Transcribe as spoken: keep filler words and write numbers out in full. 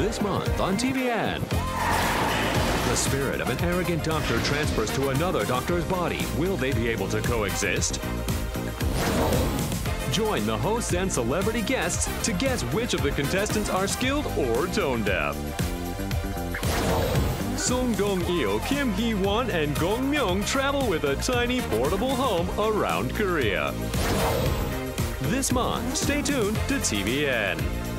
This month on T V N. The spirit of an arrogant doctor transfers to another doctor's body. Will they be able to coexist? Join the hosts and celebrity guests to guess which of the contestants are skilled or tone deaf. Song Dong-il, Kim Hee-won, and Gong Myung travel with a tiny portable home around Korea. This month, stay tuned to T V N.